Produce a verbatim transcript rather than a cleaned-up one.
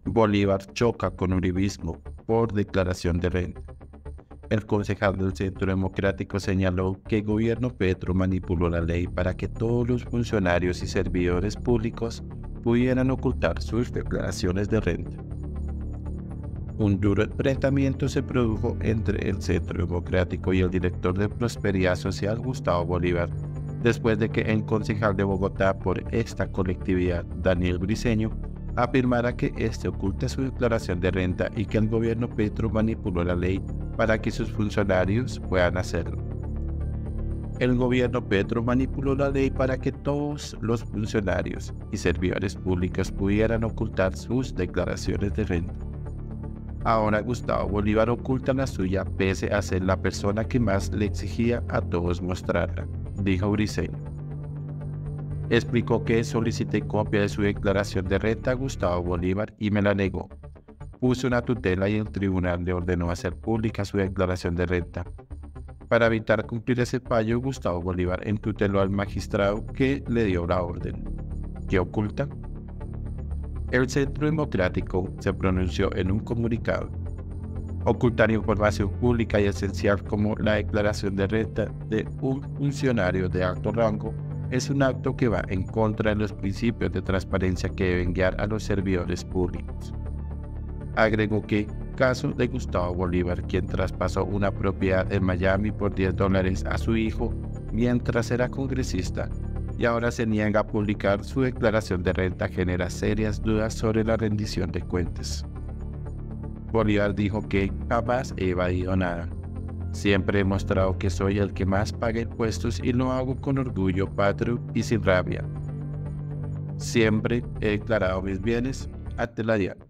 Bolívar choca con uribismo por declaración de renta. El concejal del Centro Democrático señaló que el gobierno Petro manipuló la ley para que todos los funcionarios y servidores públicos pudieran ocultar sus declaraciones de renta. Un duro enfrentamiento se produjo entre el Centro Democrático y el director de Prosperidad Social, Gustavo Bolívar, después de que el concejal de Bogotá por esta colectividad, Daniel Briceño, afirmara que éste oculta su declaración de renta y que el gobierno Petro manipuló la ley para que sus funcionarios puedan hacerlo. El gobierno Petro manipuló la ley para que todos los funcionarios y servidores públicos pudieran ocultar sus declaraciones de renta. Ahora Gustavo Bolívar oculta la suya pese a ser la persona que más le exigía a todos mostrarla, dijo Briceño. Explicó que solicité copia de su declaración de renta a Gustavo Bolívar y me la negó. Puso una tutela y el tribunal le ordenó hacer pública su declaración de renta. Para evitar cumplir ese fallo, Gustavo Bolívar entuteló al magistrado que le dio la orden. ¿Qué oculta? El Centro Democrático se pronunció en un comunicado. Ocultar información pública y esencial como la declaración de renta de un funcionario de alto rango es un acto que va en contra de los principios de transparencia que deben guiar a los servidores públicos. Agregó que, caso de Gustavo Bolívar, quien traspasó una propiedad en Miami por diez dólares a su hijo mientras era congresista y ahora se niega a publicar su declaración de renta, genera serias dudas sobre la rendición de cuentas. Bolívar dijo que jamás he evadido nada. Siempre he mostrado que soy el que más paga impuestos y lo hago con orgullo patrio y sin rabia. Siempre he declarado mis bienes ante la D I A N.